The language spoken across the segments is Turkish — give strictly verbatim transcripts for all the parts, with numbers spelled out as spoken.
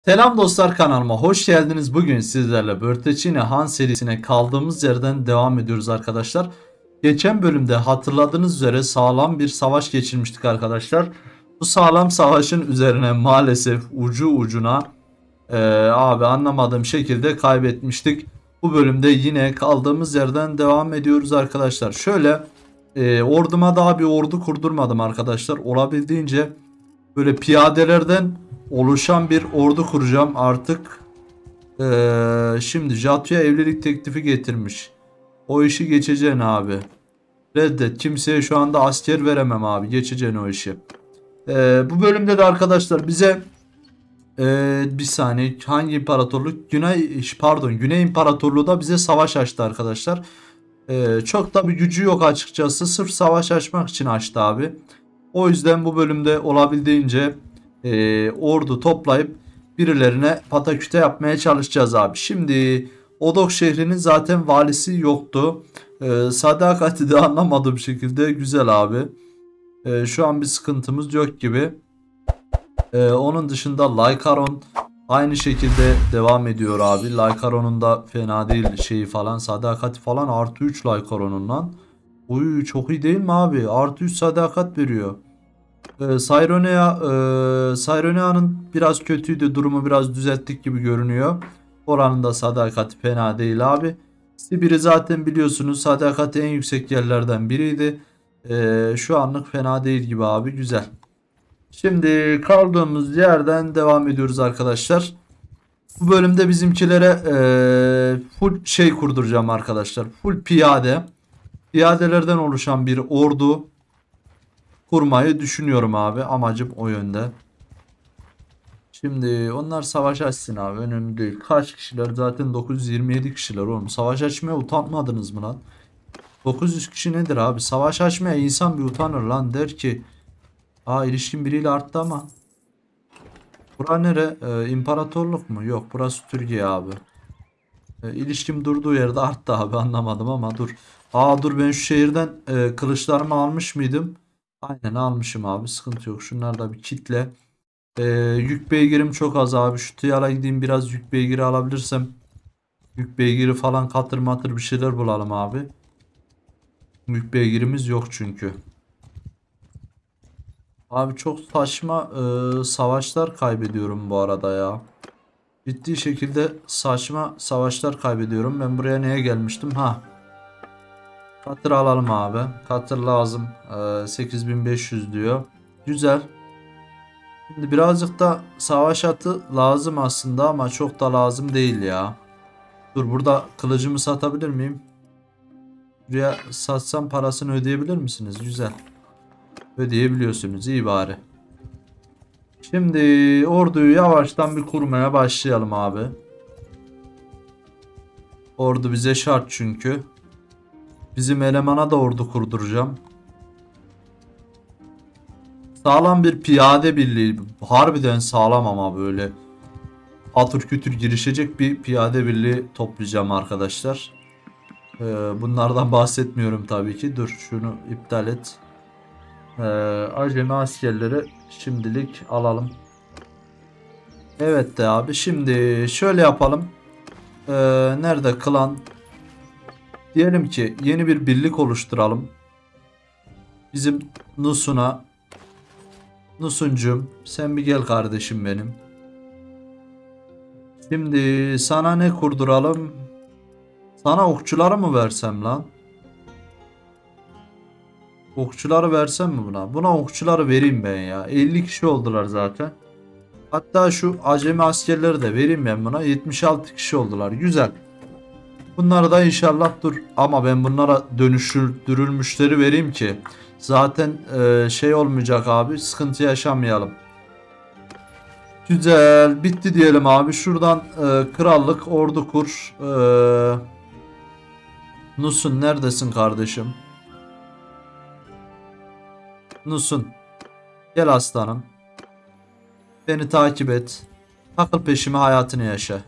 Selam dostlar, kanalıma hoş geldiniz. Bugün sizlerle Börteçine Han serisine kaldığımız yerden devam ediyoruz arkadaşlar. Geçen bölümde hatırladığınız üzere sağlam bir savaş geçirmiştik arkadaşlar. Bu sağlam savaşın üzerine maalesef ucu ucuna e, abi anlamadığım şekilde kaybetmiştik. Bu bölümde yine kaldığımız yerden devam ediyoruz arkadaşlar. Şöyle e, orduma daha bir ordu kurdurmadım arkadaşlar. Olabildiğince böyle piyadelerden oluşan bir ordu kuracağım artık. Ee, şimdi Jatu'ya evlilik teklifi getirmiş. O işi geçeceksin abi. Reddet. Kimseye şu anda asker veremem abi. Geçeceksin o işi. Ee, bu bölümde de arkadaşlar bize ee, bir saniye, hangi imparatorluk? Güney pardon Güney İmparatorluğu da bize savaş açtı arkadaşlar. Ee, çok da bir gücü yok açıkçası. Sırf savaş açmak için açtı abi. O yüzden bu bölümde olabildiğince e, ordu toplayıp birilerine pataküte yapmaya çalışacağız abi. Şimdi Odok şehrinin zaten valisi yoktu. E, sadakati de anlamadığım şekilde güzel abi. E, şu an bir sıkıntımız yok gibi. E, onun dışında Lycaron aynı şekilde devam ediyor abi. Lycaron'un da fena değil şeyi falan. Sadakati falan artı üç Lycaron'un lan. Uy, çok iyi değil mi abi? Artı üç sadakat veriyor. Ee, Cyronea, e, Cyronea'nın biraz kötüydü. Durumu biraz düzelttik gibi görünüyor. Oranın da sadakati fena değil abi. Sibir'i zaten biliyorsunuz, sadakati en yüksek yerlerden biriydi. Ee, şu anlık fena değil gibi abi, güzel. Şimdi kaldığımız yerden devam ediyoruz arkadaşlar. Bu bölümde bizimkilere e, full şey kurduracağım arkadaşlar. Full piyade. Piyadelerden oluşan bir ordu kurmayı düşünüyorum abi. Amacım o yönde. Şimdi onlar savaş açsın abi. Önemli değil. Kaç kişiler? Zaten dokuz yüz yirmi yedi kişiler oğlum. Savaş açmaya utanmadınız mı lan? dokuz yüz kişi nedir abi? Savaş açmaya insan bir utanır lan. Der ki aa, ilişkin biriyle arttı ama. Bura nere? Ee, imparatorluk mu? Yok, burası Türkiye abi. Ee, ilişkim durduğu yerde arttı abi, anlamadım ama dur. Aa dur, ben şu şehirden e, kılıçlarımı almış mıydım? Aynen almışım abi, sıkıntı yok. Şunlar da bir kitle. Ee, yük beygirim çok az abi. Şu tıyala gideyim, biraz yük beygiri alabilirsem. Yük beygiri falan, katır matır bir şeyler bulalım abi. Yük beygirimiz yok çünkü. Abi çok saçma e, savaşlar kaybediyorum bu arada ya. Ciddi şekilde saçma savaşlar kaybediyorum. Ben buraya neye gelmiştim? Ha. Katır alalım abi. Katır lazım. Ee, sekiz bin beş yüz diyor. Güzel. Şimdi birazcık da savaş atı lazım aslında ama çok da lazım değil ya. Dur, burada kılıcımı satabilir miyim? Buraya satsam parasını ödeyebilir misiniz? Güzel. Ödeyebiliyorsunuz. İyi bari. Şimdi orduyu yavaştan bir kurmaya başlayalım abi. Ordu bize şart çünkü. Bizim elemana da ordu kurduracağım. Sağlam bir piyade birliği. Harbiden sağlam ama böyle atır kütür girişecek bir piyade birliği toplayacağım arkadaşlar. Ee, bunlardan bahsetmiyorum tabii ki. Dur, şunu iptal et. Ee, acemi askerleri şimdilik alalım. Evet de abi, şimdi şöyle yapalım. Ee, nerede klan? Diyelim ki yeni bir birlik oluşturalım. Bizim Nusun'a. Nusuncum, sen bir gel kardeşim benim. Şimdi sana ne kurduralım? Sana okçuları mı versem lan? Okçuları versem mi buna? Buna okçuları vereyim ben ya. elli kişi oldular zaten. Hatta şu acemi askerleri de vereyim ben buna. yetmiş altı kişi oldular. Güzel. Bunları da inşallah dur. Ama ben bunlara dönüştürülmüşleri vereyim ki zaten e, şey olmayacak abi. Sıkıntı yaşamayalım. Güzel. Bitti diyelim abi. Şuradan e, krallık ordu kur. E, Nusun neredesin kardeşim? Nusun. Gel aslanım. Beni takip et. Takıl peşime, hayatını yaşa.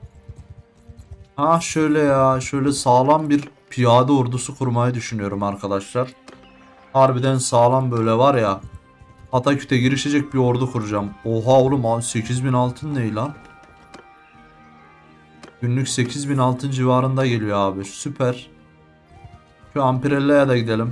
Ha şöyle ya. Şöyle sağlam bir piyade ordusu kurmayı düşünüyorum arkadaşlar. Harbiden sağlam böyle var ya. Ataküt'e girişecek bir ordu kuracağım. Oha oğlum, sekiz bin altın ne lan? Günlük sekiz bin altın civarında geliyor abi. Süper. Şu Ampirella'ya da gidelim.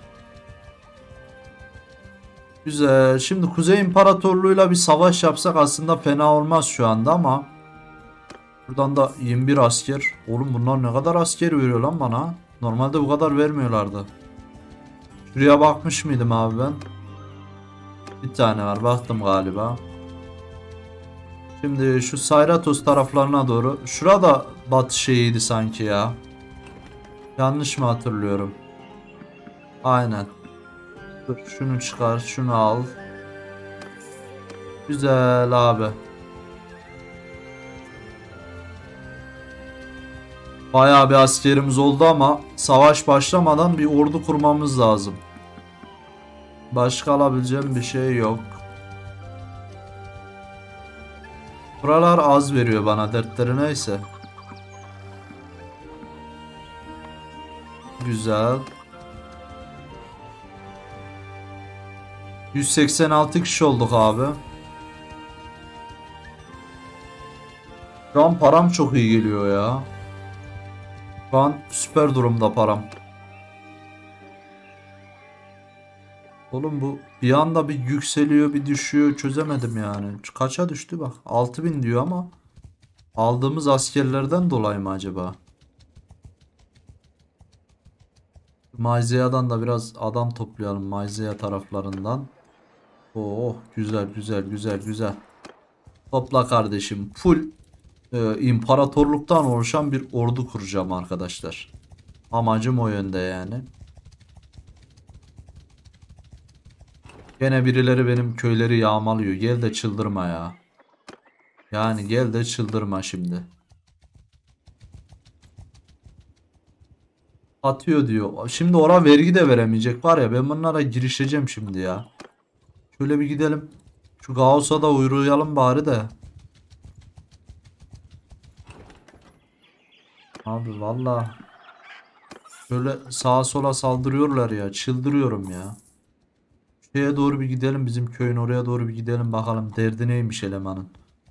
Güzel. Şimdi Kuzey İmparatorluğu'yla bir savaş yapsak aslında fena olmaz şu anda ama buradan da yirmi bir asker. Oğlum bunlar ne kadar asker veriyor lan bana? Normalde bu kadar vermiyorlardı. Şuraya bakmış mıydım abi ben? Bir tane var, baktım galiba. Şimdi şu Sayratos taraflarına doğru. Şurada batı şeyiydi sanki ya. Yanlış mı hatırlıyorum? Aynen. Dur şunu çıkar, şunu al. Güzel abi. Bayağı bir askerimiz oldu ama savaş başlamadan bir ordu kurmamız lazım. Başka alabileceğim bir şey yok. Buralar az veriyor bana, dertleri neyse. Güzel. yüz seksen altı kişi olduk abi. Şu an param çok iyi geliyor ya. Şu an süper durumda param. Oğlum bu bir anda bir yükseliyor bir düşüyor, çözemedim yani. Kaça düştü bak, altı bin diyor ama aldığımız askerlerden dolayı mı acaba? Mayzeya'dan da biraz adam toplayalım, Mayzeya taraflarından. Oh güzel güzel güzel güzel. Topla kardeşim, full e, imparatorluktan oluşan bir ordu kuracağım arkadaşlar. Amacım o yönde yani. Gene birileri benim köyleri yağmalıyor. Gel de çıldırma ya. Yani gel de çıldırma şimdi. Atıyor diyor. Şimdi ora vergi de veremeyecek var ya, ben bunlara girişeceğim şimdi ya. Şöyle bir gidelim. Şu Gauss'a da uğrayalım bari de. Abi valla. Şöyle sağa sola saldırıyorlar ya. Çıldırıyorum ya. Şeye doğru bir gidelim, bizim köyün oraya doğru bir gidelim bakalım derdi neymiş elemanın.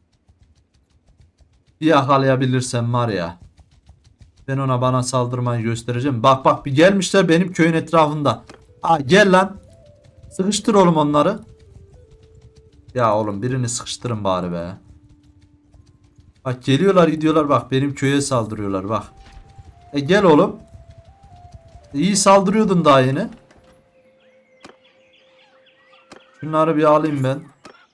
Bir yakalayabilirsem var ya, ben ona bana saldırmayı göstereceğim. Bak bak, bir gelmişler benim köyün etrafında. Aa, gel lan. Sıkıştır oğlum onları. Ya oğlum birini sıkıştırın bari be. Bak geliyorlar gidiyorlar, bak benim köye saldırıyorlar bak. E gel oğlum. İyi saldırıyordun daha yeni. Şunları bir alayım ben.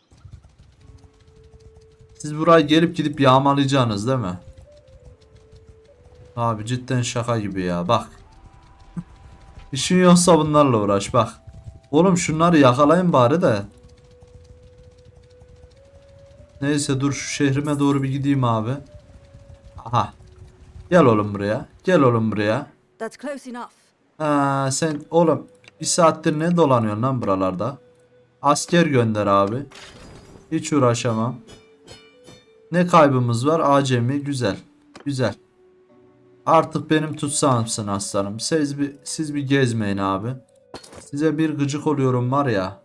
Siz buraya gelip gidip yağmalayacaksınız değil mi? Abi cidden şaka gibi ya bak. İşin yoksa bunlarla uğraş bak. Oğlum şunları yakalayın bari de. Neyse dur, şu şehrime doğru bir gideyim abi. Aha. Gel oğlum buraya. Gel oğlum buraya. That's close enough. Ha, sen oğlum bir saattir ne dolanıyorsun lan buralarda? Asker gönder abi. Hiç uğraşamam. Ne kaybımız var? Acemi. Güzel. Güzel. Artık benim tutsağımsın aslanım. Siz bir, siz bir gezmeyin abi. Size bir gıcık oluyorum var ya.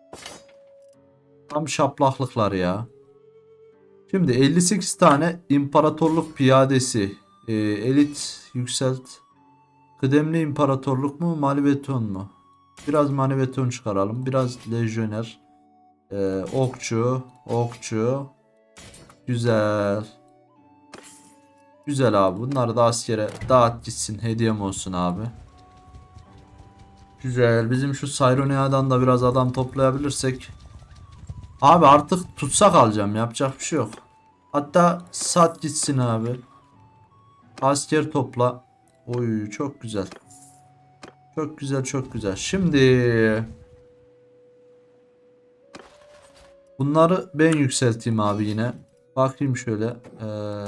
Tam şaplaklıklar ya. Şimdi elli sekiz tane imparatorluk piyadesi. Ee, elit yükselt. Kıdemli imparatorluk mu? Malibeton mu? Biraz Malibeton çıkaralım. Biraz lejyoner. Ee, okçu. Okçu. Güzel. Güzel abi. Bunları da askere dağıt gitsin. Hediyem olsun abi. Güzel. Bizim şu Sayronia'dan da biraz adam toplayabilirsek. Abi artık tutsak alacağım. Yapacak bir şey yok. Hatta sat gitsin abi. Asker topla. Oy çok güzel. Çok güzel çok güzel. Şimdi bunları ben yükselteyim abi yine. Bakayım şöyle. Ee,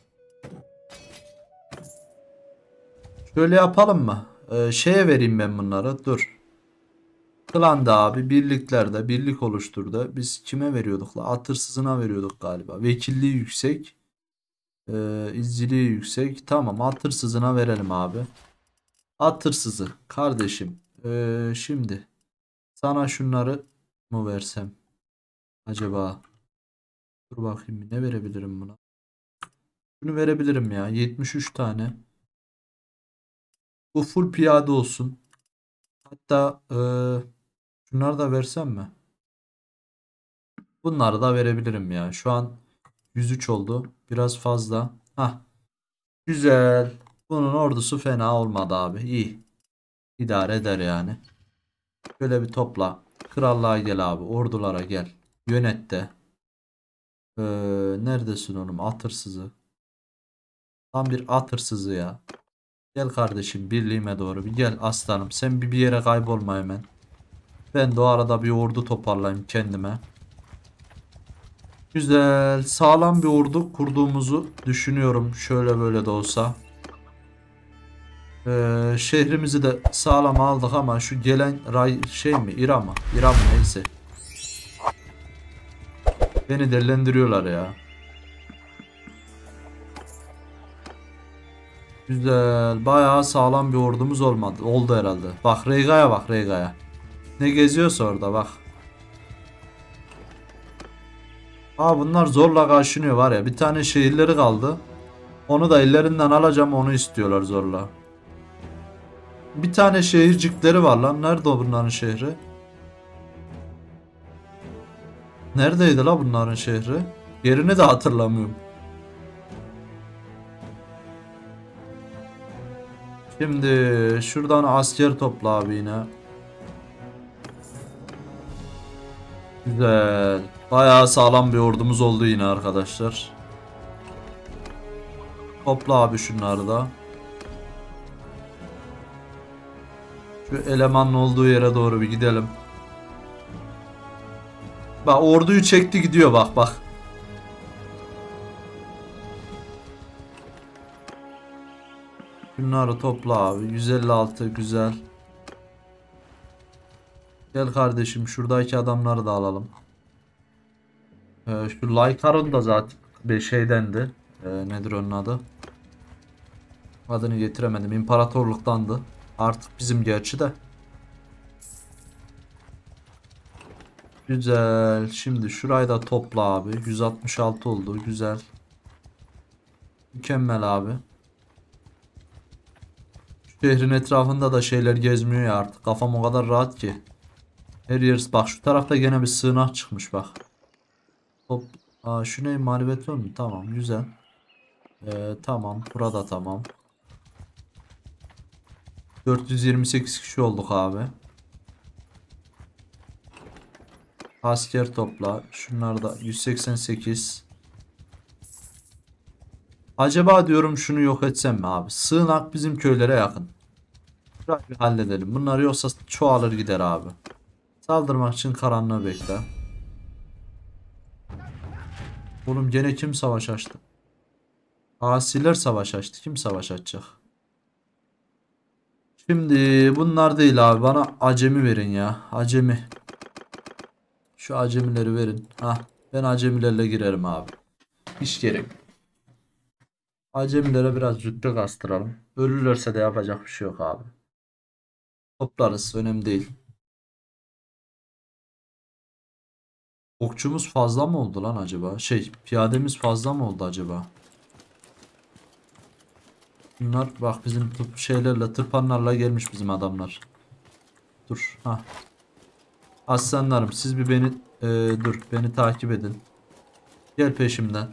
şöyle yapalım mı? Ee, şeye vereyim ben bunları. Dur. Klanda abi birliklerde birlik oluşturdu. Biz kime veriyorduk la? Atırsızına veriyorduk galiba. Vekilliği yüksek. Ee, izciliği yüksek. Tamam, atırsızına verelim abi. Atırsızı kardeşim. Ee, şimdi sana şunları mu versem acaba? Dur bakayım ne verebilirim buna. Bunu verebilirim ya. yetmiş üç tane. Bu full piyade olsun. Hatta eee şunları da versem mi? Bunları da verebilirim ya. Şu an yüz üç oldu. Biraz fazla. Hah. Güzel. Bunun ordusu fena olmadı abi. İyi. İdare eder yani. Şöyle bir topla. Krallığa gel abi. Ordulara gel. Yönet de. Ee, neredesin oğlum? At hırsızı. Tam bir at hırsızı ya. Gel kardeşim birliğime doğru. Bir gel aslanım. Sen bir bir yere kaybolma hemen. Ben de o arada bir ordu toparlayayım kendime. Güzel. Sağlam bir ordu kurduğumuzu düşünüyorum. Şöyle böyle de olsa. Ee, şehrimizi de sağlam aldık ama şu gelen ray şey mi? İran mı? İran mı? Neyse. Beni delendiriyorlar ya. Güzel. Bayağı sağlam bir ordumuz olmadı. Oldu herhalde. Bak Reyga'ya bak Reyga'ya. Ne geziyorsa orada bak. Aa bunlar zorla karşınıyor var ya. Bir tane şehirleri kaldı. Onu da ellerinden alacağım onu istiyorlar zorla. Bir tane şehircikleri var lan. Nerede o bunların şehri? Neredeydi la bunların şehri? Yerini de hatırlamıyorum. Şimdi şuradan asker topla abi yine. Güzel. Bayağı sağlam bir ordumuz oldu yine arkadaşlar. Topla abi şunları da. Şu elemanın olduğu yere doğru bir gidelim. Bak orduyu çekti gidiyor bak bak. Bunları topla abi. yüz elli altı güzel. Gel kardeşim şuradaki adamları da alalım. Ee, şu Lycaron da zaten bir şeydendi. Ee, nedir onun adı? Adını getiremedim. İmparatorluktandı. Artık bizim gerçi de. Güzel. Şimdi şurayı da topla abi. yüz altmış altı oldu. Güzel. Mükemmel abi. Şehrin etrafında da şeyler gezmiyor ya artık. Kafam o kadar rahat ki. Her yer bak şu tarafta gene bir sığınak çıkmış bak. Top. Aa, şu ne mağlubiyet mu? Tamam güzel. Ee, tamam burada tamam. dört yüz yirmi sekiz kişi olduk abi. Asker topla. Şunlar da yüz seksen sekiz. Acaba diyorum şunu yok etsem mi abi? Sığınak bizim köylere yakın. Şurayı bir halledelim. Bunlar yoksa çoğalır gider abi. Saldırmak için karanlığı bekle. Oğlum gene kim savaş açtı? Asiler savaş açtı. Kim savaş açacak? Şimdi bunlar değil abi. Bana acemi verin ya. Acemi. Şu acemileri verin. Hah. Ben acemilerle girerim abi. Hiç gerek. Acemilere biraz rütbe kastıralım. Ölürlerse de yapacak bir şey yok abi. Toplarız. Önemli değil. Okçumuz fazla mı oldu lan acaba? Şey piyademiz fazla mı oldu acaba? Bunlar bak bizim tıp şeylerle tırpanlarla gelmiş bizim adamlar. Dur. Ha. Aslanlarım siz bir beni e, dur beni takip edin. Gel peşimden.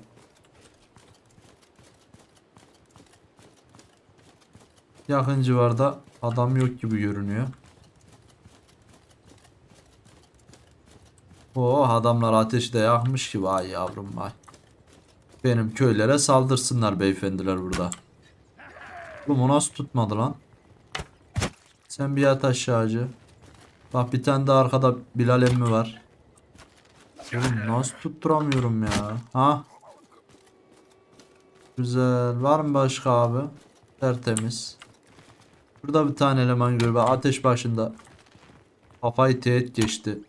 Yakın civarda adam yok gibi görünüyor. Oo adamlar ateşi de yakmış ki vay yavrum vay. Benim köylere saldırsınlar beyefendiler burada. Bu nasıl tutmadı lan? Sen bir yat aşağıcı. Bak bir tane de arkada Bilal emmi var. Oğlum nasıl tutturamıyorum ya? Ha? Güzel. Var mı başka abi? Tertemiz. Burada bir tane eleman gör. Bak ateş başında. Kafayı teğet geçti.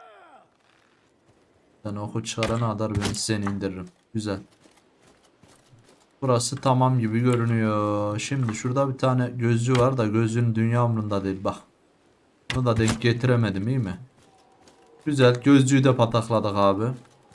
Ben oku çıkarana kadar ben seni indiririm. Güzel. Burası tamam gibi görünüyor. Şimdi şurada bir tane gözcü var da gözcünün dünya umrunda değil bak. Bunu da denk getiremedim iyi mi? Güzel. Gözcüyü de patakladık abi.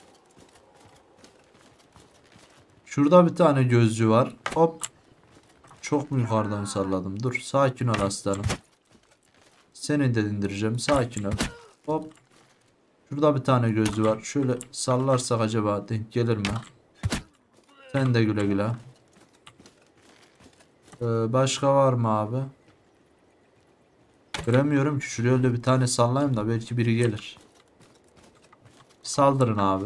Şurada bir tane gözcü var. Hop. Çok mu yukarıdan salladım? Dur. Sakin ol aslanım. Seni de indireceğim. Sakin ol. Hop. Şurada bir tane gözcü var. Şöyle sallarsak acaba denk gelir mi? Sen de güle güle. Ee, başka var mı abi? Göremiyorum ki. Şuraya öyle bir tane sallayayım da belki biri gelir. Saldırın abi.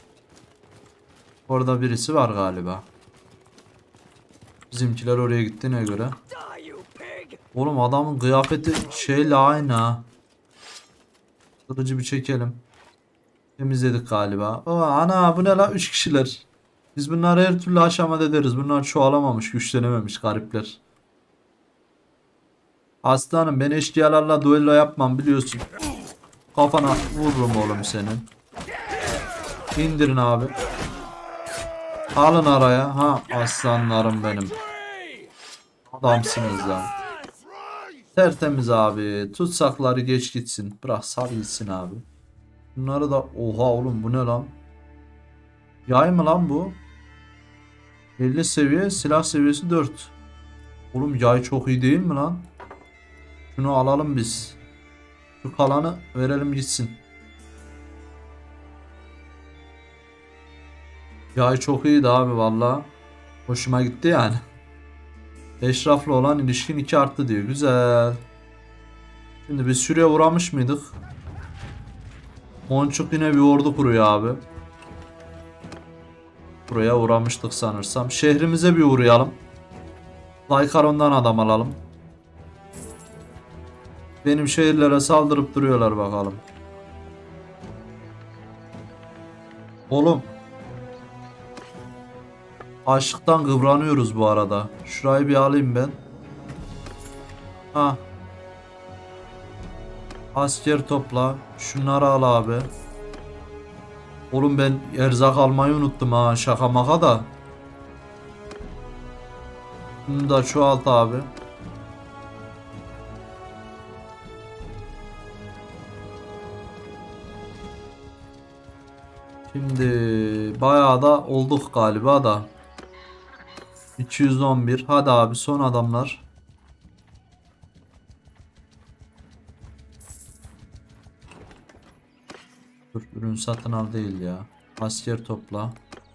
Orada birisi var galiba. Bizimkiler oraya gittiğine göre. Oğlum adamın kıyafeti şeyle aynı ha. Kılıcı bir çekelim. Temizledik galiba. Aa, ana bu ne la? üç kişiler. Biz bunları her türlü aşamada ederiz. Bunlar çoğalamamış, güçlenememiş garipler. Aslanım ben eşkıyalarla duello yapmam biliyorsun. Kafana vururum oğlum senin. İndirin abi. Alın araya. Ha aslanlarım benim. Adamsınız lan. Tertemiz abi. Tutsakları geç gitsin. Bırak sal gitsin abi. Bunları da oha oğlum bu ne lan? Yay mı lan bu? elli seviye silah seviyesi dört. Oğlum yay çok iyi değil mi lan? Şunu alalım biz. Şu kalanı verelim gitsin. Yay çok iyiydi abi valla. Hoşuma gitti yani. Eşrafla olan ilişkin iki arttı diyor. Güzel. Şimdi biz şuraya uğramış mıydık? Monçuk yine bir ordu kuruyor abi. Buraya uğramıştık sanırsam. Şehrimize bir uğrayalım. Lycaron'dan adam alalım. Benim şehirlere saldırıp duruyorlar bakalım. Oğlum. Açlıktan kıvranıyoruz bu arada. Şurayı bir alayım ben. Ha. Asker topla. Şunları al abi. Oğlum ben erzak almayı unuttum ha. Şaka maka da. Bunu da çoğalt abi. Şimdi bayağı da olduk galiba da. iki yüz on bir. Hadi abi son adamlar. Dur ürün satın al değil ya. Asker topla.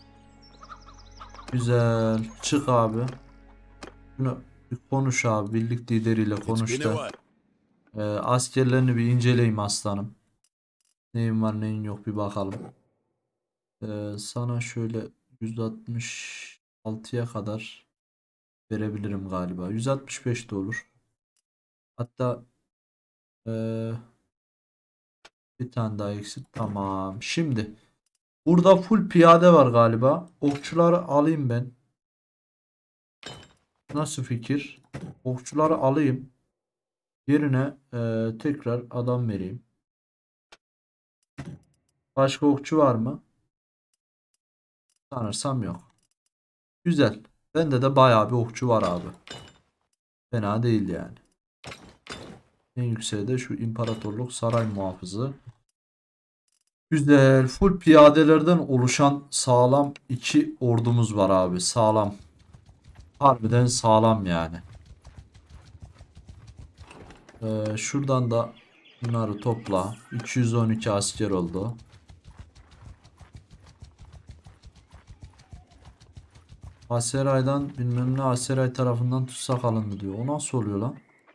Güzel. Çık abi. Şunu bir konuş abi. Birlik lideriyle konuş da. Ee, askerlerini bir inceleyeyim aslanım. Neyin var neyin yok bir bakalım. Ee, sana şöyle yüz altmış altıya kadar verebilirim galiba. yüz altmış beş de olur. Hatta ee, bir tane daha eksik. Tamam. Şimdi burada full piyade var galiba. Okçuları alayım ben. Nasıl fikir? Okçuları alayım. Yerine ee, tekrar adam vereyim. Başka okçu var mı? Sanırsam yok. Güzel. Bende de bayağı bir okçu var abi. Fena değil yani. En yükseği de şu imparatorluk saray muhafızı. Güzel. Full piyadelerden oluşan sağlam iki ordumuz var abi. Sağlam. Harbiden sağlam yani. Ee, şuradan da bunları topla. iki yüz on iki asker oldu. Aseray'dan bilmem ne Aseray tarafından tutsak alındı diyor. O nasıl oluyor lan?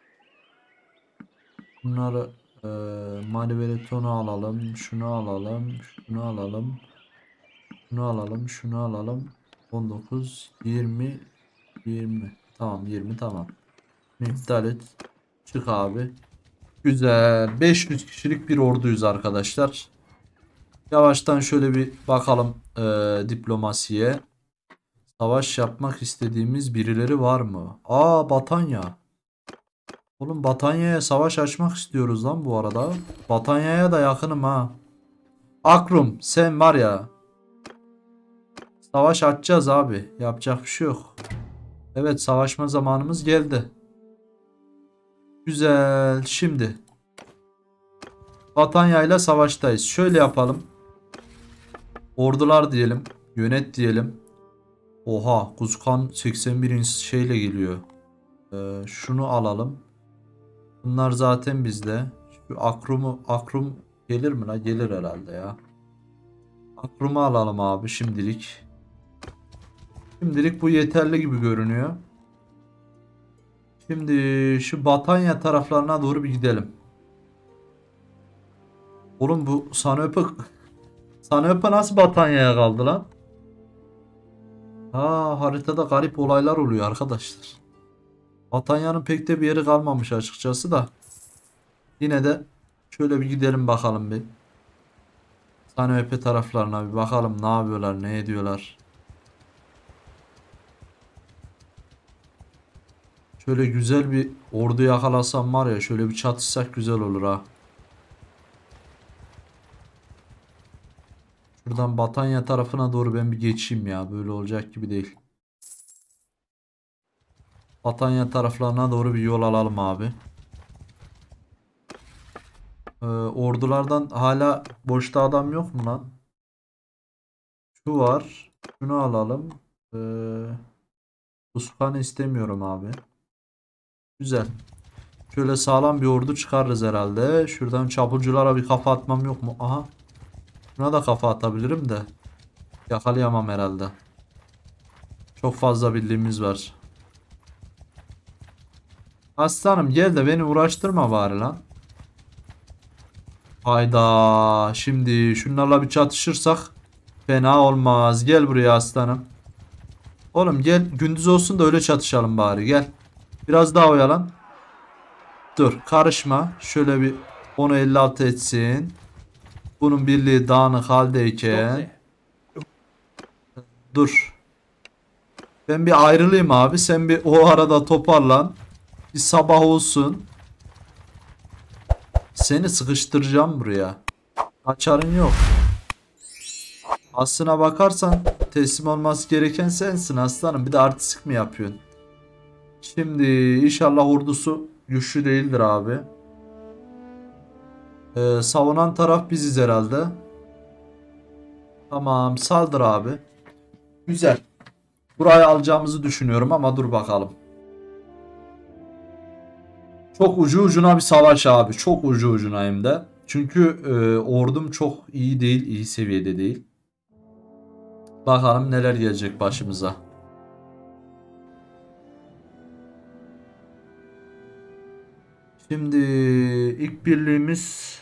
Bunları e, Malibeleton'u alalım. Şunu alalım. Şunu alalım. Şunu alalım. Şunu alalım. on dokuz, yirmi, yirmi. Tamam yirmi tamam. İptal et. Çık abi. Güzel. beş yüz kişilik bir orduyuz arkadaşlar. Yavaştan şöyle bir bakalım e, diplomasiye. Savaş yapmak istediğimiz birileri var mı? Aa Batanya. Oğlum Batanya'ya savaş açmak istiyoruz lan bu arada. Batanya'ya da yakınım ha. Akrum sen var ya. Savaş açacağız abi. Yapacak bir şey yok. Evet savaşma zamanımız geldi. Güzel. Şimdi. Batanya ile savaştayız. Şöyle yapalım. Ordular diyelim. Yönet diyelim. Oha. Kuzkan seksen birinci şeyle geliyor. Ee, şunu alalım. Bunlar zaten bizde. Şu Akrum'u Akrum gelir mi la? Gelir herhalde ya. Akrum'u alalım abi şimdilik. Şimdilik bu yeterli gibi görünüyor. Şimdi şu Batanya taraflarına doğru bir gidelim. Oğlum bu Sanöpe Sanöpe nasıl Batanya'ya kaldı lan? Ha, haritada garip olaylar oluyor arkadaşlar. Batanya'nın pek de bir yeri kalmamış açıkçası da. Yine de şöyle bir gidelim bakalım bir. Sanöpe taraflarına bir bakalım ne yapıyorlar, ne ediyorlar. Şöyle güzel bir ordu yakalasam var ya, şöyle bir çatışsak güzel olur ha. Şuradan Batanya tarafına doğru ben bir geçeyim ya. Böyle olacak gibi değil. Batanya taraflarına doğru bir yol alalım abi. Ee, ordulardan hala boşta adam yok mu lan? Şu var. Şunu alalım. Ee, Uskan'ı istemiyorum abi. Güzel. Şöyle sağlam bir ordu çıkarırız herhalde. Şuradan çapulculara bir kafa atmam yok mu? Aha. Buna da kafa atabilirim de. Yakalayamam herhalde. Çok fazla bildiğimiz var. Aslanım gel de beni uğraştırma bari lan. Hayda. Şimdi şunlarla bir çatışırsak fena olmaz. Gel buraya aslanım. Oğlum gel, gündüz olsun da öyle çatışalım bari, gel. Biraz daha oyalan. Dur karışma. Şöyle bir onu elli altı etsin. Bunun birliği dağınık haldeyken. Dur. Ben bir ayrılayım abi. Sen bir o arada toparlan. Bir sabah olsun. Seni sıkıştıracağım buraya. Kaçarın yok. Aslına bakarsan teslim olması gereken sensin aslanım. Bir de artistik mi yapıyorsun? Şimdi inşallah ordusu güçlü değildir abi. Ee, savunan taraf biziz herhalde. Tamam, saldır abi. Güzel. Burayı alacağımızı düşünüyorum ama dur bakalım. Çok ucu ucuna bir savaş abi. Çok ucu ucuna hem de. Çünkü e, ordum çok iyi değil. İyi seviyede değil. Bakalım neler gelecek başımıza. Şimdi ilk birliğimiz,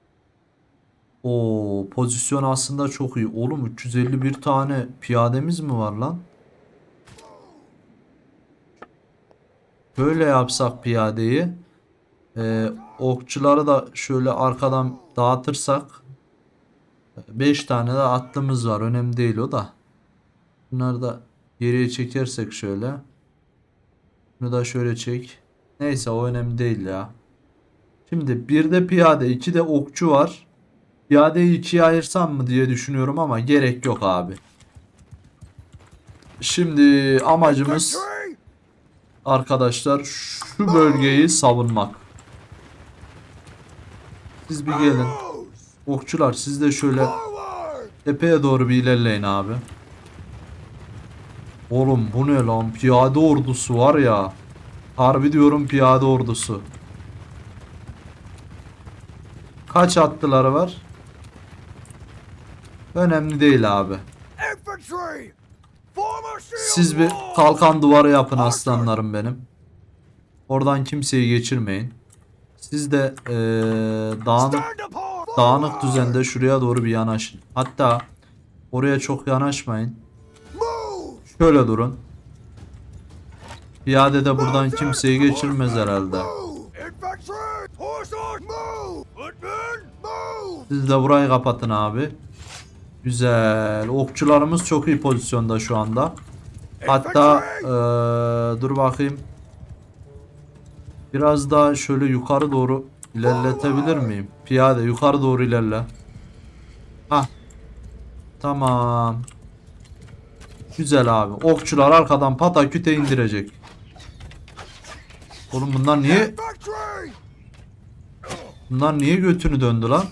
o pozisyon aslında çok iyi. Oğlum üç yüz elli bir tane piyademiz mi var lan? Böyle yapsak piyadeyi. Ee, okçuları da şöyle arkadan dağıtırsak. beş tane de atlımız var. Önemli değil o da. Bunları da geriye çekersek şöyle. Bunu da şöyle çek. Neyse o önemli değil ya. Şimdi bir de piyade, iki de okçu var. Piyadeyi ikiye ayırsam mı diye düşünüyorum ama gerek yok abi. Şimdi amacımız arkadaşlar şu bölgeyi savunmak. Siz bir gelin. Okçular siz de şöyle tepeye doğru bir ilerleyin abi. Oğlum bu ne lan? Piyade ordusu var ya. Harbi diyorum, piyade ordusu. Kaç atlıları var? Önemli değil abi. Siz bir kalkan duvarı yapın aslanlarım benim. Oradan kimseyi geçirmeyin. Siz de ee, dağınık, dağınık düzende şuraya doğru bir yanaşın. Hatta oraya çok yanaşmayın. Şöyle durun. Piyade de buradan kimseyi geçirmez herhalde. Siz de burayı kapatın abi. Güzel. Okçularımız çok iyi pozisyonda şu anda. Hatta ee, dur bakayım. Biraz daha şöyle yukarı doğru ilerletebilir miyim? Piyade yukarı doğru ilerle. Hah. Tamam. Güzel abi. Okçular arkadan pataküte indirecek. Oğlum bunlar niye Bunlar niye götünü döndü lan?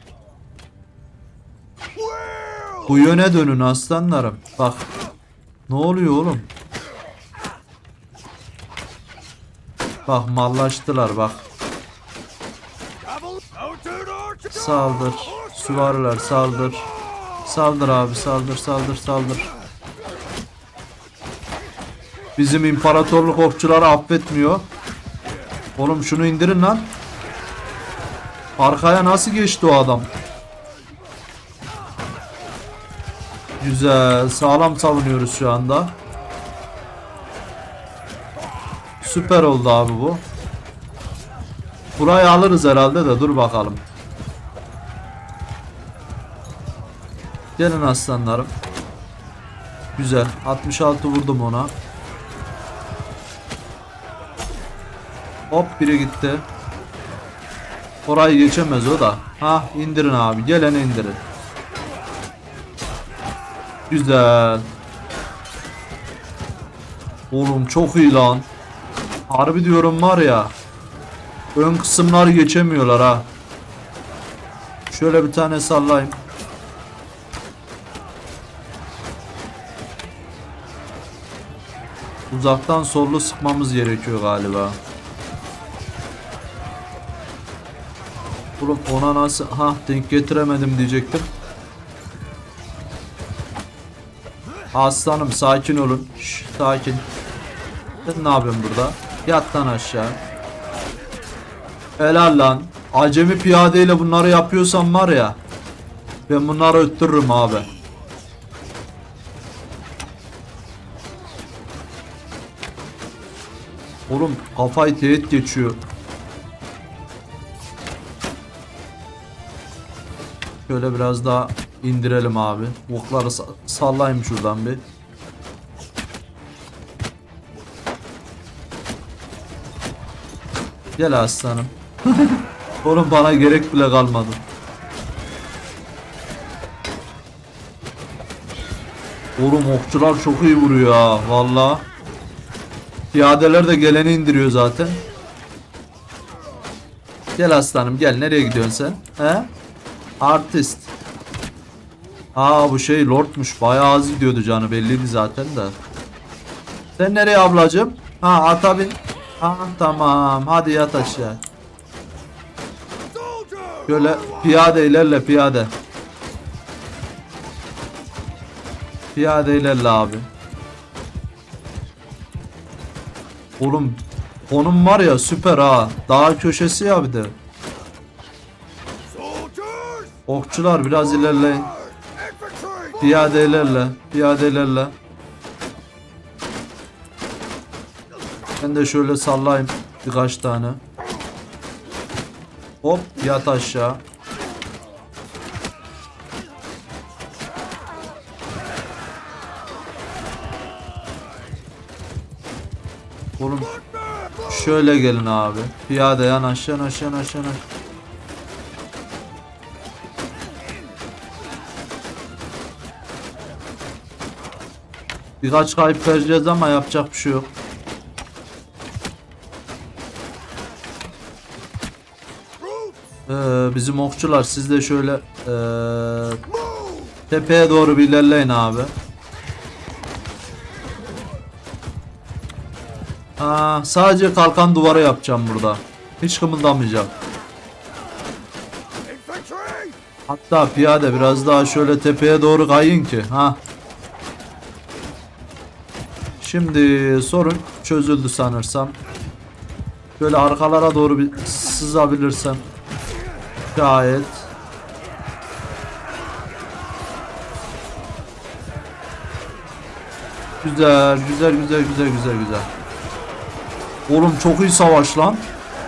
Bu yöne dönün aslanlarım. Bak. Ne oluyor oğlum? Bak mallaştılar bak. Saldır. Süvariler saldır. Saldır abi saldır saldır saldır. Bizim imparatorluk okçuları affetmiyor. Oğlum şunu indirin lan. Arkaya nasıl geçti o adam? Güzel. Sağlam savunuyoruz şu anda. Süper oldu abi bu. Burayı alırız herhalde de dur bakalım. Gelin aslanlarım. Güzel. altmış altı vurdum ona. Hop biri gitti. Orayı geçemez o da. Ha indirin abi. Geleni indirin. Güzel. Oğlum çok iyi lan. Harbi diyorum var ya. Ön kısımları geçemiyorlar ha. Şöyle bir tane sallayayım. Uzaktan sollu sıkmamız gerekiyor galiba. Oğlum ona nasıl ha denk getiremedim diyecektim. Aslanım sakin olun. Şş, sakin. Sen ne yapıyorsun burada? Yat lan aşağı. Helal lan. Acemi piyadeyle bunları yapıyorsam var ya. Ben bunları öttürürüm abi. Oğlum kafayı teğet geçiyor. Şöyle biraz daha indirelim abi. Okları sallayayım şuradan bir. Gel aslanım. Oğlum bana gerek bile kalmadı. Oğlum okçular çok iyi vuruyor ha valla. Piyadeler de geleni indiriyor zaten. Gel aslanım gel, nereye gidiyorsun sen? He? Artist. Aa bu şey lordmuş, bayağı az gidiyordu canı belliydi zaten de. Sen nereye ablacığım? Ha ata bin. Ha tamam hadi yat aşağı. Şöyle piyade ilerle piyade. Piyade ilerle abi. Oğlum konum var ya süper ha. Dağ köşesi ya bir de. Okçular biraz ilerleyin. Piyade ilerle. Piyade ilerle. Ben de şöyle sallayayım birkaç tane. Hop yat aşağı. Oğlum şöyle gelin abi. Piyade yanaş yanaş yanaş yanaş. Birkaç kayıp vereceğiz ama yapacak bir şey yok. Ee, bizim okçular siz de şöyle ee, tepeye doğru bir ilerleyin abi. Aa, sadece kalkan duvarı yapacağım burada. Hiç kımıldamayacağım. Hatta piyade biraz daha şöyle tepeye doğru kayın ki. Ha. Şimdi sorun çözüldü sanırsam. Şöyle arkalara doğru bir sızabilirsem. Gayet. Güzel, güzel, güzel, güzel, güzel, güzel. Oğlum çok iyi savaş lan.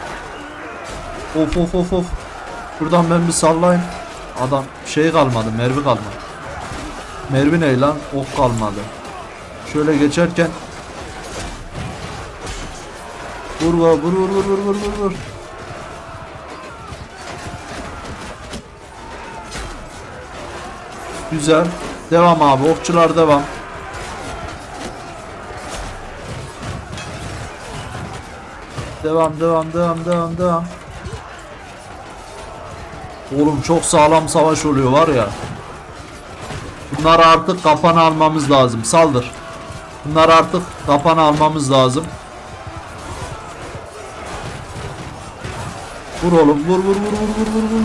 Of of of of. Buradan ben bir sallayayım. Adam şey kalmadı, mermi kalmadı. Mermi ne lan? Ok kalmadı. Şöyle geçerken vur vur vur vur vur vur vur vur. Güzel. Devam abi. Okçular devam. Devam devam devam devam devam. Oğlum çok sağlam savaş oluyor var ya. Bunları artık kafana almamız lazım. Saldır. Bunları artık kafana almamız lazım. Vur oğlum. Vur vur vur vur vur vur vur.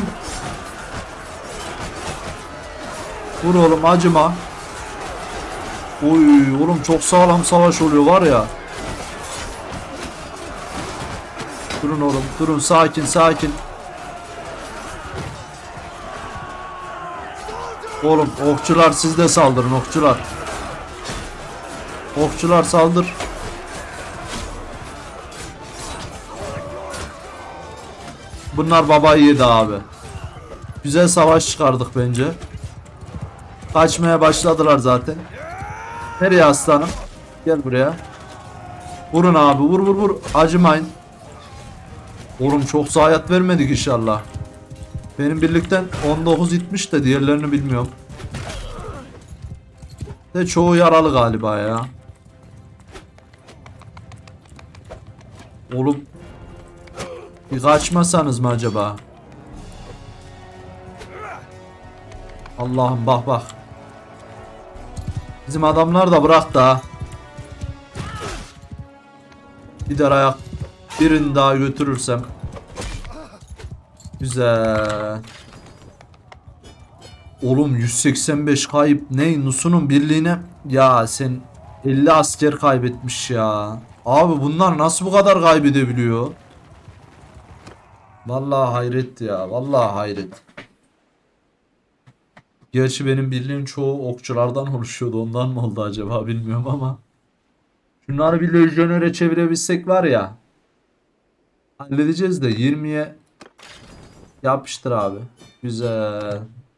Vur oğlum, acıma. Oy oğlum çok sağlam savaş oluyor var ya. Durun oğlum, durun, sakin sakin. Oğlum okçular, siz de saldırın okçular. Okçular saldır. Bunlar babayı yedi abi. Güzel savaş çıkardık bence. Kaçmaya başladılar zaten. Nereye aslanım? Gel buraya. Vurun abi, vur vur vur. Acımayın. Oğlum çok zayiat vermedik inşallah. Benim birlikten on dokuz gitmiş de diğerlerini bilmiyorum. De çoğu yaralı galiba ya. Oğlum bir kaçmasanız mı acaba? Allah'ım bak bak. Bizim adamlar da bırak da. Gider ayak. Birini daha götürürsem. Güzel. Oğlum yüz seksen beş kayıp ne? Nusu'nun birliğine. Ya sen elli asker kaybetmiş ya. Abi bunlar nasıl bu kadar kaybedebiliyor? Vallahi hayret ya. Vallahi hayret. Gerçi benim birliğim çoğu okçulardan oluşuyordu. Ondan mı oldu acaba bilmiyorum ama. Şunları bir lejyonere çevirebilsek var ya. Halledeceğiz de yirmiye yapıştır abi. Güzel.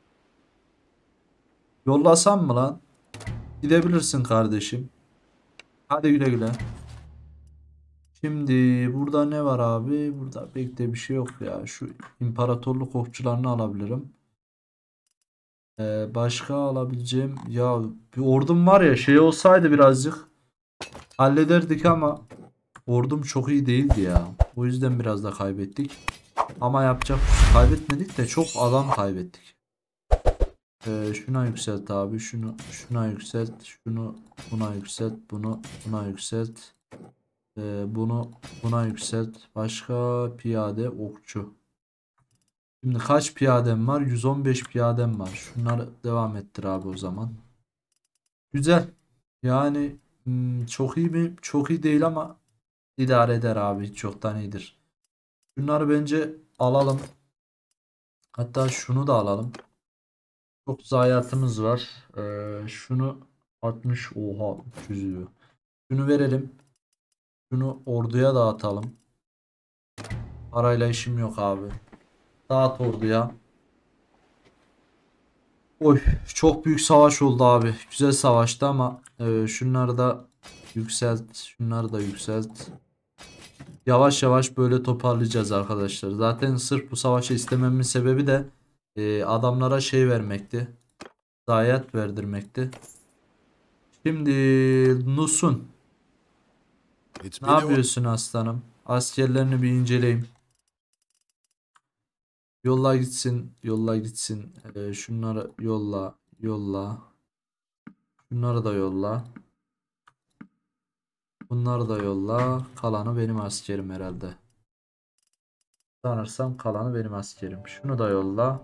Yollasam mı lan? Gidebilirsin kardeşim. Hadi güle güle. Şimdi burada ne var abi? Burada pek de bir şey yok ya. Şu imparatorluk okçularını alabilirim. Ee, başka alabileceğim ya bir ordum var ya, şey olsaydı birazcık hallederdik ama ordum çok iyi değildi ya. O yüzden biraz da kaybettik. Ama yapacak, kaybetmedik de çok adam kaybettik. Ee, şuna yükselt abi, şunu şuna yükselt, şunu buna yükselt, bunu buna yükselt, ee, bunu buna yükselt. Başka piyade okçu. Şimdi kaç piyadem var? yüz on beş piyadem var. Şunları devam ettir abi o zaman. Güzel. Yani hmm, çok iyi mi? Çok iyi değil ama idare eder abi. Çoktan iyidir. Şunları bence alalım. Hatta şunu da alalım. Çok zayiatımız var. Ee, şunu altmış. Oha üç yüz diyor. Şunu verelim. Şunu orduya dağıtalım. Parayla işim yok abi. Dağıt orduya. Oy çok büyük savaş oldu abi. Güzel savaştı ama e, şunları da yükselt. Şunları da yükselt. Yavaş yavaş böyle toparlayacağız arkadaşlar. Zaten sırf bu savaşı istememin sebebi de e, adamlara şey vermekti. Zayiat verdirmekti. Şimdi Nusun. Ne yapıyorsun aslanım? Askerlerini bir inceleyeyim. Yolla gitsin. Yolla gitsin. E, şunları yolla. Yolla. Şunları da yolla. Bunları da yolla. Kalanı benim askerim herhalde. Sanırsam kalanı benim askerim. Şunu da yolla.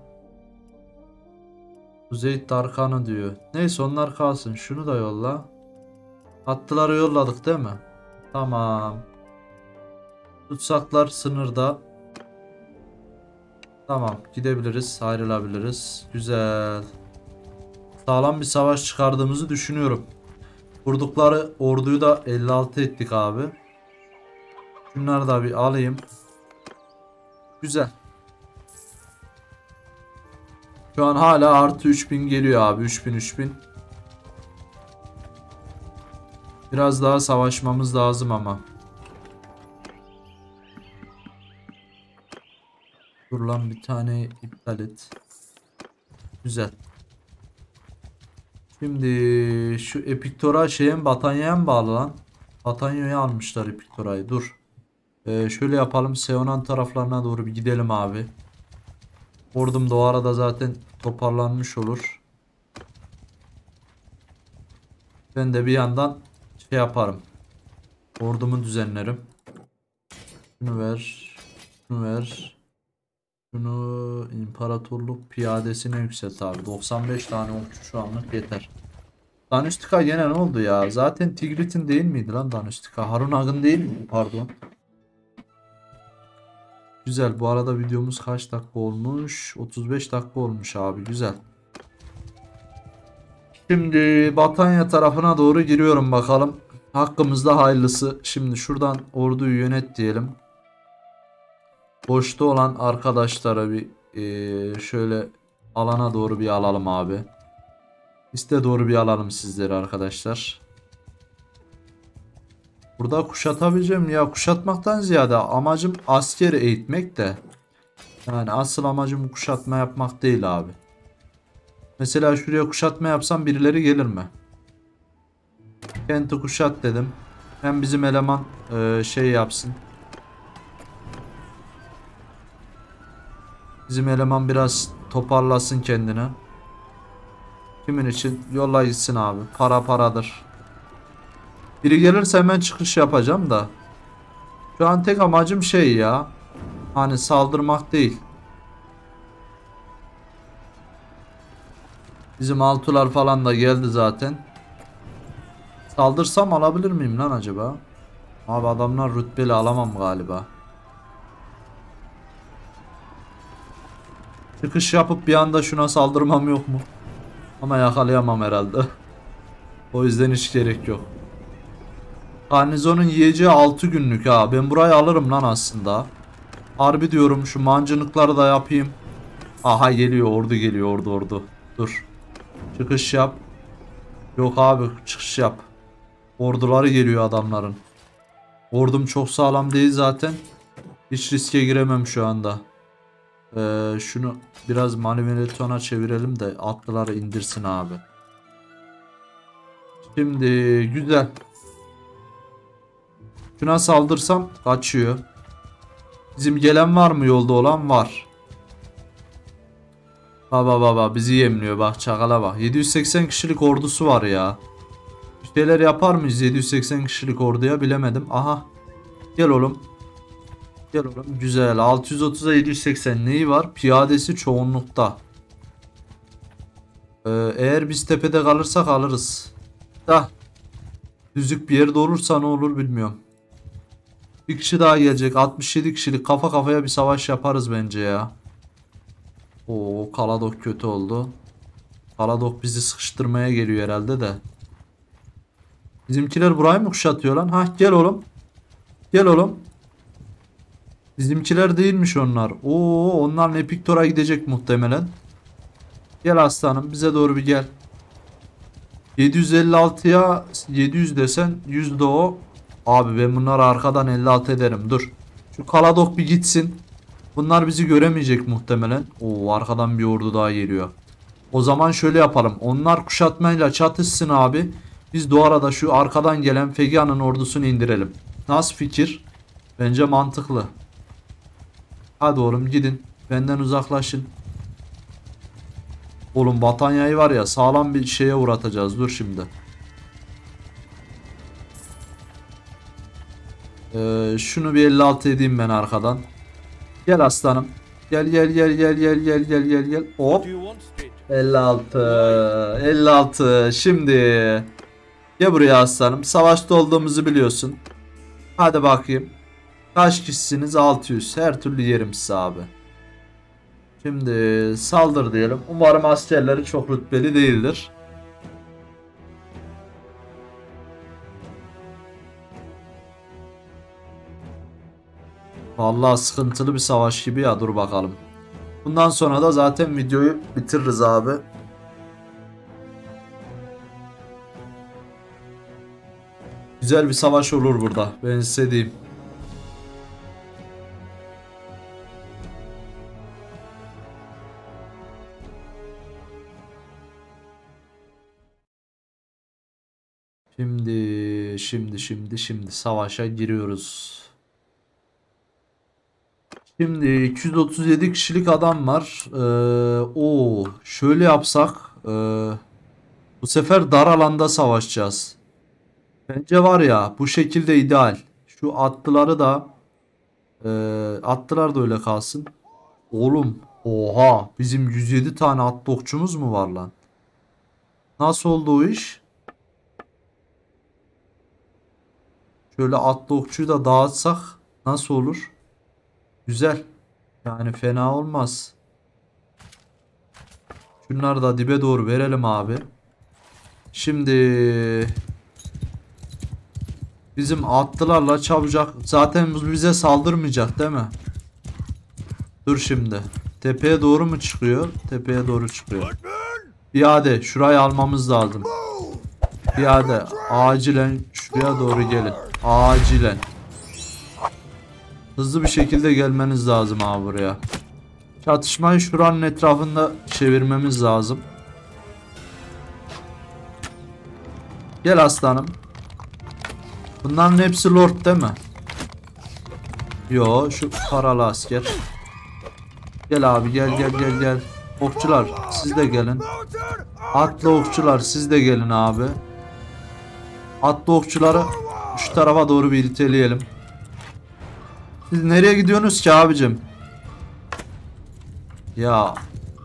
Kuzey Tarkan'ı diyor. Neyse onlar kalsın. Şunu da yolla. Atlıları yolladık değil mi? Tamam. Tutsaklar sınırda. Tamam. Gidebiliriz. Ayrılabiliriz. Güzel. Sağlam bir savaş çıkardığımızı düşünüyorum. Kurdukları orduyu da elli altı ettik abi. Şunları da bir alayım. Güzel. Şu an hala artı üç bin geliyor abi. üç bin üç bin. Biraz daha savaşmamız lazım ama. Dur lan, bir tane iptal et. Güzel. Şimdi şu Epiktora şeye, Batanya'ya mı bağlı lan? Batanya'ya almışlar Epiktora'yı. Dur. Ee, şöyle yapalım. Seonan taraflarına doğru bir gidelim abi. Ordum da o arada zaten toparlanmış olur. Ben de bir yandan şey yaparım. Ordumu düzenlerim. Şunu ver. Şunu ver. Şunu imparatorluk piyadesine yükselt abi. doksan beş tane okçu şu anlık yeter. Danüştika gene ne oldu ya? Zaten Tigrit'in değil miydi lan Danüştika? Harun Agın değil mi? Pardon. Güzel. Bu arada videomuz kaç dakika olmuş? otuz beş dakika olmuş abi. Güzel. Şimdi Batanya tarafına doğru giriyorum bakalım. Hakkımızda hayırlısı. Şimdi şuradan orduyu yönet diyelim. Boşta olan arkadaşlara bir eee, şöyle alana doğru bir alalım abi. İste doğru bir alalım sizleri arkadaşlar. Burada kuşatabileceğim ya, kuşatmaktan ziyade amacım askeri eğitmek de. Yani asıl amacım kuşatma yapmak değil abi. Mesela şuraya kuşatma yapsam birileri gelir mi? Kenti kuşat dedim. Hem bizim eleman e, şey yapsın. Bizim eleman biraz toparlasın kendini. Kimin için? Yolla gitsin abi. Para paradır. Biri gelirse hemen çıkış yapacağım da. Şu an tek amacım şey ya. Hani saldırmak değil. Bizim altular falan da geldi zaten. Saldırsam alabilir miyim lan acaba? Abi adamlar rütbeli alamam galiba. Çıkış yapıp bir anda şuna saldırmam yok mu? Ama yakalayamam herhalde. O yüzden hiç gerek yok. Garnizonun yiyeceği altı günlük ha. Ben burayı alırım lan aslında. Harbi diyorum, şu mancınıkları da yapayım. Aha geliyor, ordu geliyor, ordu ordu. Dur. Çıkış yap. Yok abi, çıkış yap. Orduları geliyor adamların. Ordum çok sağlam değil zaten. Hiç riske giremem şu anda. Ee, şunu biraz manivelasyona çevirelim de atlıları indirsin abi. Şimdi güzel. Şuna saldırsam kaçıyor. Bizim gelen var mı, yolda olan var. Baba baba bizi yemliyor, bak çakala bak. yedi yüz seksen kişilik ordusu var ya. Bir şeyler yapar mıyız yedi yüz seksen kişilik orduya, bilemedim. Aha. Gel oğlum. Gel oğlum. Güzel. altı yüz otuza yedi yüz seksen neyi var? Piyadesi çoğunlukta. Ee, eğer biz tepede kalırsak alırız. Da. Düzlük bir yerde olursa ne olur bilmiyorum. Bir kişi daha gelecek. altmış yedi kişilik kafa kafaya bir savaş yaparız bence ya. Oo, Kaladok kötü oldu. Kaladok bizi sıkıştırmaya geliyor herhalde de. Bizimkiler burayı mı kuşatıyor lan? Hah gel oğlum. Gel oğlum. Bizimkiler değilmiş onlar. Oo, onlar Nepiktor'a gidecek muhtemelen. Gel aslanım, bize doğru bir gel. yedi yüz elli altıya yedi yüz desen yüz de o. Abi ben bunları arkadan elli altı ederim. Dur. Şu Kaladok bir gitsin. Bunlar bizi göremeyecek muhtemelen. Oo, arkadan bir ordu daha geliyor. O zaman şöyle yapalım. Onlar kuşatmayla çatışsın abi. Biz de o arada şu arkadan gelen Fegia'nın ordusunu indirelim. Nasıl fikir? Bence mantıklı. Hadi oğlum gidin. Benden uzaklaşın. Oğlum Batanya'yı var ya, sağlam bir şeye uğratacağız. Dur şimdi. Ee, şunu bir elli altı edeyim ben arkadan. Gel aslanım. Gel gel gel gel gel gel gel gel gel. Hop. elli altı. elli altı. Şimdi. Gel buraya aslanım. Savaşta olduğumuzu biliyorsun. Hadi bakayım. Kaç kişisiniz? altı yüz. Her türlü yerim size abi. Şimdi saldır diyelim. Umarım askerleri çok rütbeli değildir. Vallahi sıkıntılı bir savaş gibi ya, dur bakalım. Bundan sonra da zaten videoyu bitiririz abi. Güzel bir savaş olur burada. Ben size diyeyim. Şimdi, şimdi, şimdi, şimdi savaşa giriyoruz. Şimdi iki yüz otuz yedi kişilik adam var. Ee, o şöyle yapsak ee, bu sefer dar alanda savaşacağız. Bence var ya bu şekilde ideal. Şu atlıları da ee, atlılar da öyle kalsın. Oğlum oha bizim yüz yedi tane atlı okçumuz mu var lan? Nasıl oldu o iş? Şöyle atlı okçuyu da dağıtsak nasıl olur? Güzel. Yani fena olmaz. Şunları da dibe doğru verelim abi. Şimdi bizim atlılarla çabucak zaten bu bize saldırmayacak değil mi? Dur şimdi. Tepeye doğru mu çıkıyor? Tepeye doğru çıkıyor. Piyade şurayı almamız lazım. Piyade acilen şuraya doğru gelin. Acilen. Hızlı bir şekilde gelmeniz lazım abi buraya. Çatışmayı şuranın etrafında çevirmemiz lazım. Gel aslanım. Bunların hepsi lord değil mi? Yo şu paralı asker. Gel abi gel gel gel gel. Okçular siz de gelin. Atlı okçular siz de gelin abi. Atlı okçuları şu tarafa doğru bir iteleyelim. Siz nereye gidiyorsunuz ki abicim? Ya.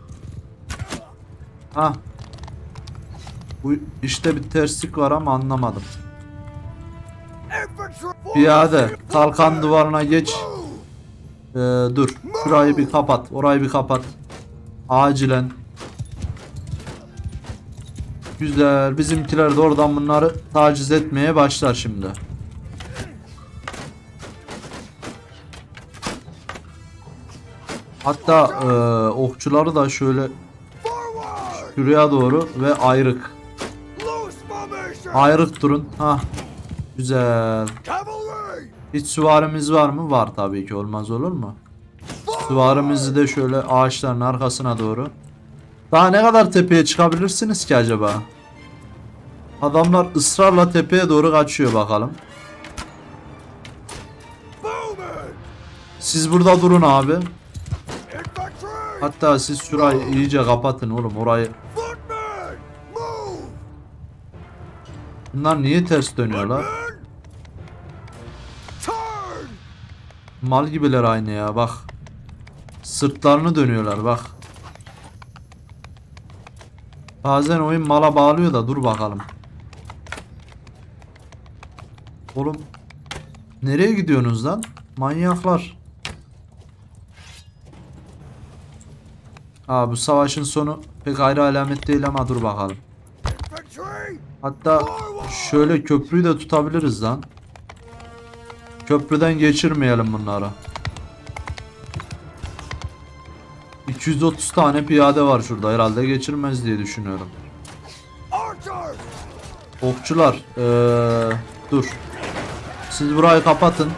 Ha. Bu işte bir terslik var ama anlamadım. Piyade kalkan duvarına geç. Ee, dur. Şurayı bir kapat. Orayı bir kapat. Acilen. Güzel. Bizimkiler de oradan bunları taciz etmeye başlar şimdi. Hatta e, okçuları da şöyle şuraya doğru ve ayrık. Ayrık durun. Ha. Güzel. Hiç süvarimiz var mı? Var tabii ki. Olmaz olur mu? Süvarimizi de şöyle ağaçların arkasına doğru. Daha ne kadar tepeye çıkabilirsiniz ki acaba? Adamlar ısrarla tepeye doğru kaçıyor bakalım. Siz burada durun abi. Hatta siz şurayı iyice kapatın oğlum orayı. Bunlar niye ters dönüyorlar? Mal gibiler aynı ya bak. Sırtlarını dönüyorlar bak. Bazen oyun mala bağlıyor da dur bakalım. Oğlum nereye gidiyorsunuz lan? Manyaklar. Aa bu savaşın sonu pek ayrı alamet değil ama dur bakalım. Hatta şöyle köprüyü de tutabiliriz lan. Köprüden geçirmeyelim bunları. iki yüz otuz tane piyade var şurada. Herhalde geçirmez diye düşünüyorum. Okçular. Ee, dur. Siz burayı kapatın.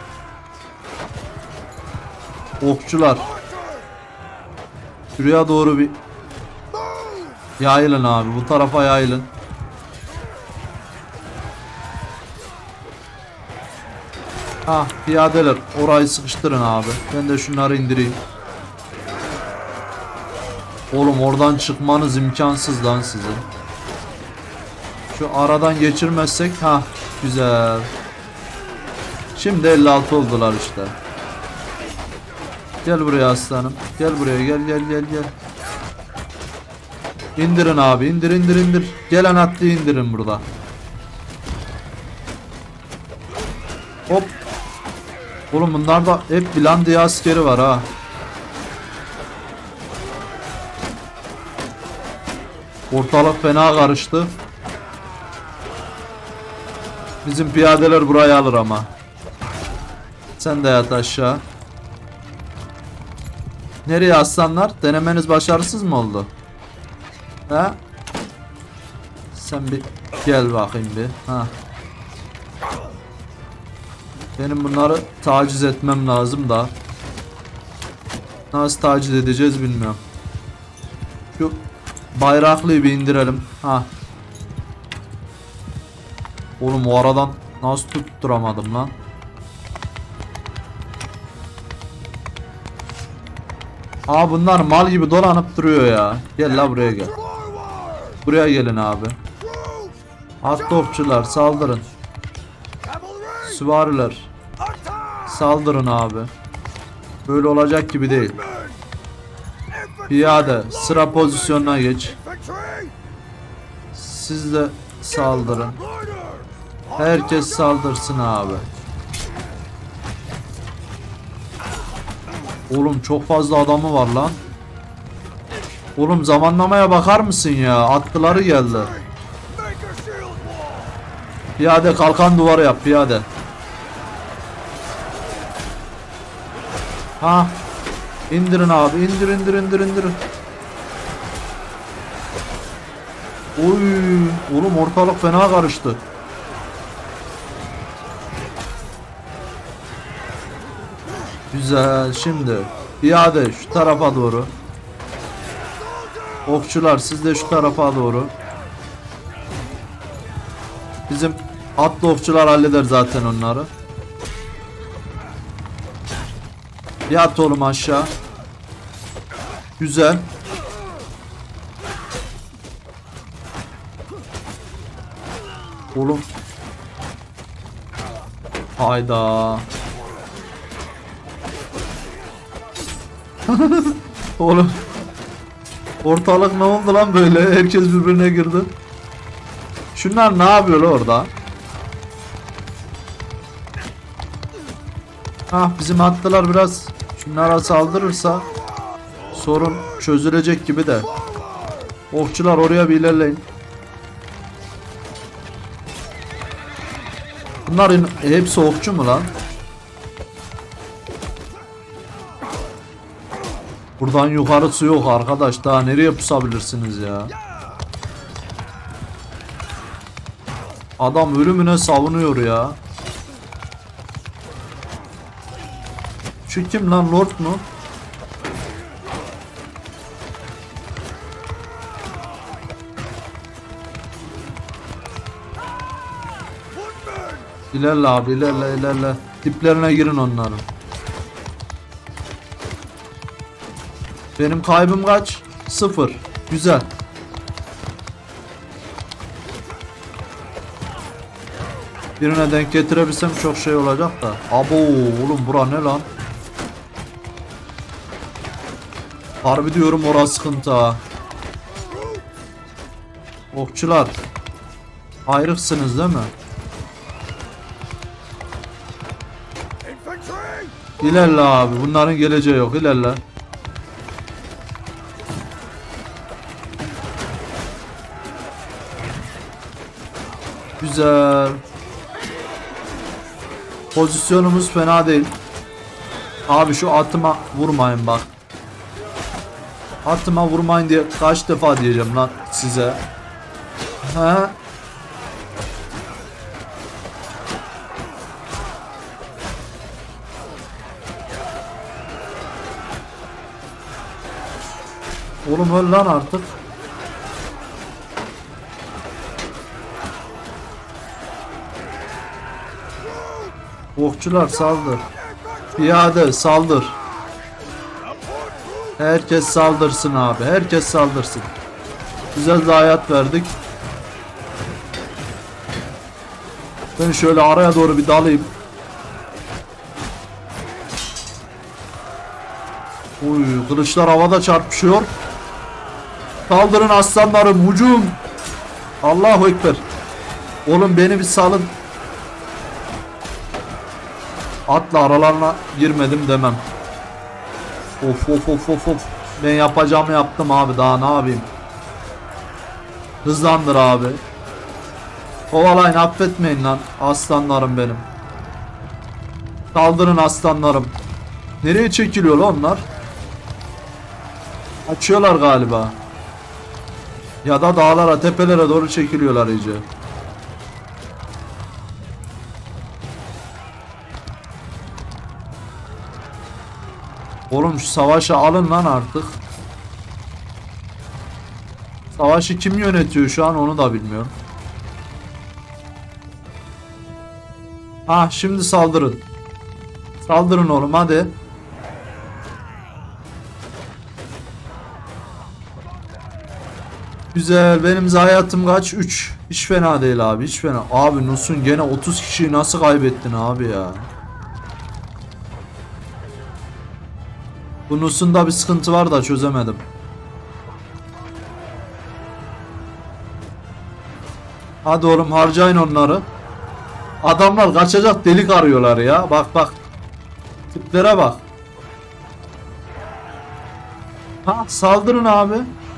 Okçular. Şuraya doğru bir yayılın abi. Bu tarafa yayılın. Ah piyadeler. Orayı sıkıştırın abi. Ben de şunları indireyim. Oğlum oradan çıkmanız imkansız lan sizin. Şu aradan geçirmezsek ha güzel. Şimdi elli altı oldular işte. Gel buraya aslanım. Gel buraya gel gel gel gel. İndirin abi indir indir indir. Gelen atlıyı indirin burada. Hop. Oğlum bunlarda hep Bilandiye askeri var ha. Ortalık fena karıştı. Bizim piyadeler burayı alır ama. Sen de yat aşağı. Nereye aslanlar? Denemeniz başarısız mı oldu? He? Sen bir gel bakayım bir. Ha. Benim bunları taciz etmem lazım da. Nasıl taciz edeceğiz bilmiyorum. Şu bayraklıyı bir indirelim. Ha. Oğlum o aradan nasıl tutturamadım lan? Aa bunlar mal gibi dolanıp duruyor ya. Gel la buraya gel. Buraya gelin abi. Atlı okçular saldırın. Süvariler saldırın abi. Böyle olacak gibi değil. Piyade sıra pozisyonuna geç. Siz de saldırın. Herkes saldırsın abi. Oğlum çok fazla adamı var lan. Oğlum zamanlamaya bakar mısın ya? Atlıları geldi. Piyade kalkan duvarı yap piyade. Ha. İndirin abi. İndir indir indir indir. Oy. Oğlum ortalık fena karıştı. Güzel. Şimdi piyade şu tarafa doğru. Okçular siz de şu tarafa doğru. Bizim atlı okçular halleder zaten onları. Yat oğlum aşağı. Güzel. Oğlum. Hayda. Oğlum. Ortalık ne oldu lan böyle? Herkes birbirine girdi. Şunlar ne yapıyor orada? Ah bizim atlılar biraz şunlara saldırırsa sorun çözülecek gibi de. Okçular oraya bir ilerleyin. Bunların hepsi okçu mu lan? Buradan yukarısı yok arkadaş. Daha nereye pusabilirsiniz ya? Adam ölümüne savunuyor ya. Şu kim lan, Lord mu? İlerle abi, ilerle ilerle. Diplerine girin onların. Benim kaybım kaç? Sıfır. Güzel. Birine denk getirebilsem çok şey olacak da. Abo oğlum bura ne lan? Harbi diyorum orası sıkıntı ha. Okçular. Ayrıksınız değil mi? İlerle abi, bunların geleceği yok, ilerle. Güzel. Pozisyonumuz fena değil. Abi şu atıma vurmayın bak. Atıma vurmayın diye kaç defa diyeceğim lan size. He? Oğlum öl lan artık. Okçular saldır. Piyade saldır. Herkes saldırsın abi. Herkes saldırsın. Güzel de hayat verdik. Ben şöyle araya doğru bir dalayım. Uy, kılıçlar havada çarpışıyor. Saldırın aslanlarım, hücum. Allahu Ekber. Oğlum beni bir salın. Atla aralarına girmedim demem. Of of of of of. Ben yapacağımı yaptım abi, daha ne yapayım. Hızlandır abi. Kovalayın, affetmeyin lan. Aslanlarım benim. Saldırın aslanlarım. Nereye çekiliyor lan onlar? Açıyorlar galiba. Ya da dağlara, tepelere doğru çekiliyorlar iyice. Oğlum şu savaşı alın lan artık. Savaşı kim yönetiyor şu an onu da bilmiyorum. Ah şimdi saldırın. Saldırın oğlum hadi. Güzel. Benim zayiatım kaç? üç. Hiç fena değil abi. Hiç fena. Abi Nus'un gene otuz kişiyi nasıl kaybettin abi ya? Bu Nus'un da bir sıkıntı var da çözemedim. Hadi oğlum harcayın onları. Adamlar kaçacak delik arıyorlar ya. Bak bak. Tiplere bak. Ha saldırın abi.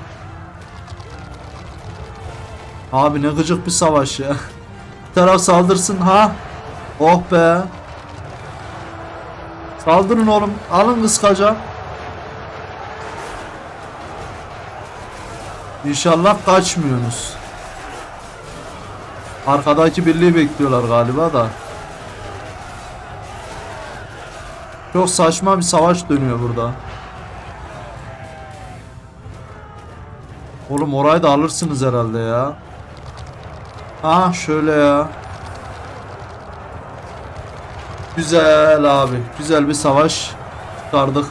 Abi ne gıcık bir savaş ya. Bir taraf saldırsın ha. Oh be. Saldırın oğlum. Alın kıskaca. İnşallah kaçmıyorsunuz. Arkadaki birliği bekliyorlar galiba da. Çok saçma bir savaş dönüyor burada. Oğlum orayı da alırsınız herhalde ya. Ha şöyle ya. Güzel abi. Güzel bir savaş çıkardık.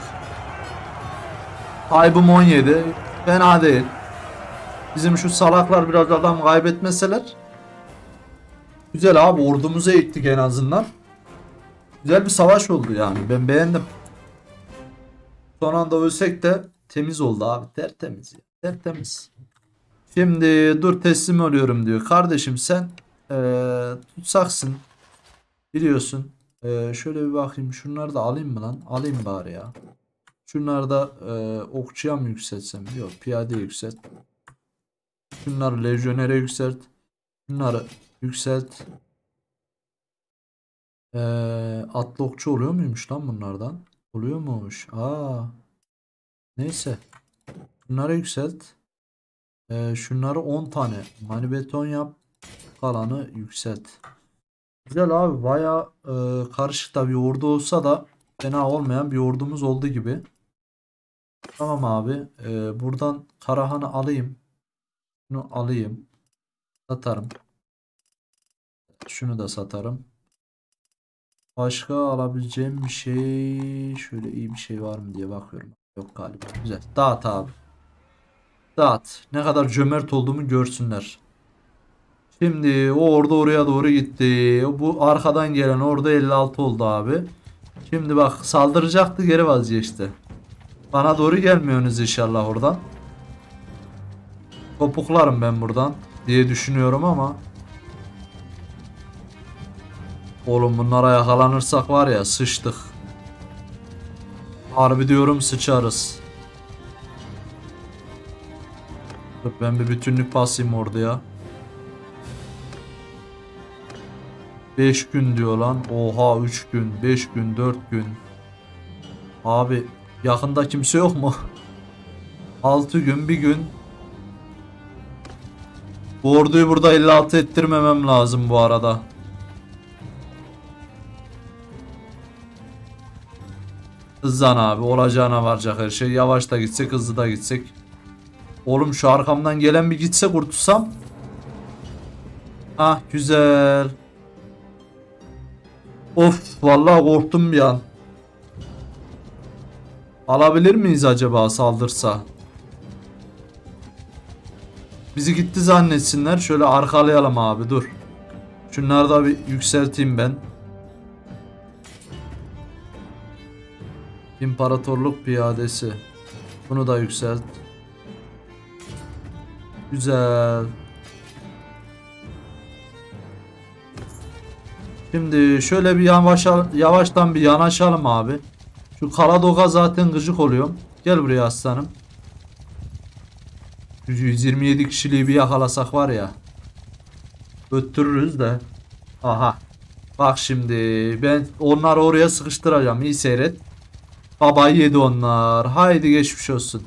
Kaybım on yedi. Fena değil. Bizim şu salaklar biraz adam kaybetmeseler. Güzel abi, ordumuzu eğittik en azından. Güzel bir savaş oldu yani. Ben beğendim. Son anda ölsek de temiz oldu abi. Tertemiz ya. Tertemiz. Şimdi dur teslim oluyorum diyor. Kardeşim sen ee, tutsaksın. Biliyorsun. Ee, şöyle bir bakayım. Şunları da alayım mı lan? Alayım bari ya. Şunları da ee, okçuya mı yükseltsem? Yok, piyade yükselt. Şunları lejyonere yükselt. Şunları yükselt. Ee, atlı okçu oluyor muymuş lan bunlardan? Oluyor muymuş? Aa. Neyse. Bunları yükselt. Ee, şunları on tane manibeton yap. Kalanı yükselt. Güzel abi, baya e, karışık da bir ordu olsa da fena olmayan bir ordumuz oldu gibi. Tamam abi. Ee, buradan Karahan'ı alayım. Şunu alayım. Satarım. Şunu da satarım. Başka alabileceğim bir şey, şöyle iyi bir şey var mı diye bakıyorum. Yok galiba. Güzel. Dağıt abi. Dağıt. Ne kadar cömert olduğumu görsünler. Şimdi o orada oraya doğru gitti. Bu arkadan gelen orada elli altı oldu abi. Şimdi bak saldıracaktı, geri vazgeçti. Bana doğru gelmiyorsunuz inşallah oradan. Topuklarım ben buradan diye düşünüyorum ama. Oğlum bunlara yakalanırsak var ya, sıçtık. Harbi diyorum, sıçarız. Dur ben bir bütünlük basayım orada. beş gün diyor lan. Oha, üç gün, beş gün, dört gün. Abi yakında kimse yok mu? altı gün, bir gün. Bu orduyu burada elli altı ettirmemem lazım bu arada. Hızlan abi, olacağına varacak her şey. Yavaş da gitsek, hızlı da gitsek. Oğlum şu arkamdan gelen bir gitse kurtulsam. Ah güzel. Of vallahi korktum bir an. Alabilir miyiz acaba saldırsa? Bizi gitti zannetsinler. Şöyle arkalayalım abi, dur. Şunları da bir yükselteyim ben. İmparatorluk piyadesi. Bunu da yükselt. Güzel. Şimdi şöyle bir yavaş, yavaştan bir yanaşalım abi. Şu Kaladok'a zaten gıcık oluyorum. Gel buraya aslanım. yüz yirmi yedi kişiliği bir yakalasak var ya. Öttürürüz de. Aha. Bak şimdi ben onları oraya sıkıştıracağım. İyi seyret. Babayı yedi onlar. Haydi geçmiş olsun.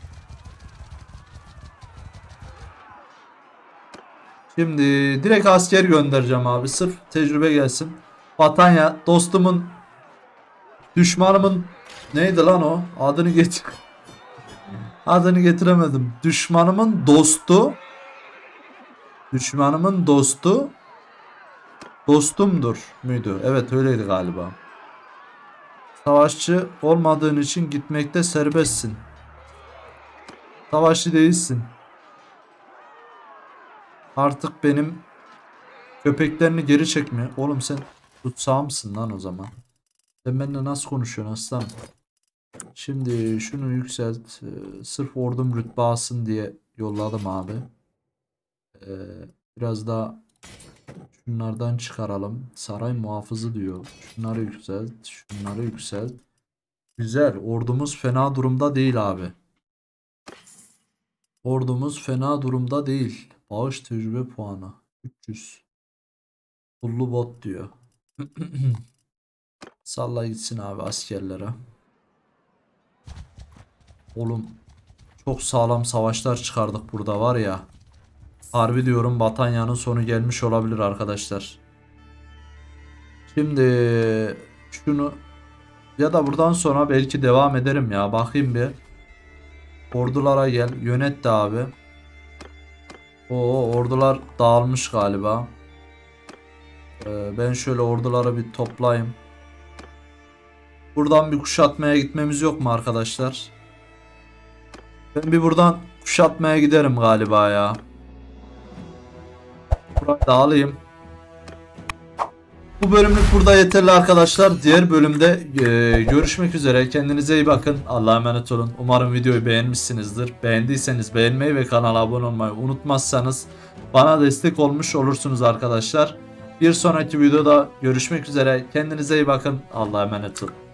Şimdi direkt asker göndereceğim abi. Sırf tecrübe gelsin. Patanya dostumun, düşmanımın neydi lan o? Adını getir. Adını getiremedim. Düşmanımın dostu. Düşmanımın dostu. Dostumdur müydü? Evet öyleydi galiba. Savaşçı olmadığın için gitmekte serbestsin. Savaşçı değilsin. Artık benim köpeklerini geri çekme. Oğlum sen tutsağı mısın lan o zaman? Sen benimle nasıl konuşuyorsun aslanım? Şimdi şunu yükselt. Ee, sırf ordum rütbe alsın diye yolladım abi. Ee, biraz daha şunlardan çıkaralım. Saray muhafızı diyor. Şunları yükselt. Şunları yükselt. Güzel. Ordumuz fena durumda değil abi. Ordumuz fena durumda değil. Bağış tecrübe puanı. üç yüz. Pullu bot diyor. Salla gitsin abi askerlere. Oğlum çok sağlam savaşlar çıkardık burada var ya. Harbi diyorum Batanya'nın sonu gelmiş olabilir arkadaşlar. Şimdi şunu ya da buradan sonra belki devam ederim ya. Bakayım bir. Ordulara gel. Yönet de abi. Oo, ordular dağılmış galiba. Ee, ben şöyle orduları bir toplayayım. Buradan bir kuşatmaya gitmemiz yok mu arkadaşlar? Ben bir buradan kuşatmaya giderim galiba ya. Burayı da alayım. Bu bölümlük burada yeterli arkadaşlar. Diğer bölümde e, görüşmek üzere. Kendinize iyi bakın. Allah'a emanet olun. Umarım videoyu beğenmişsinizdir. Beğendiyseniz beğenmeyi ve kanala abone olmayı unutmazsanız bana destek olmuş olursunuz arkadaşlar. Bir sonraki videoda görüşmek üzere. Kendinize iyi bakın. Allah'a emanet olun.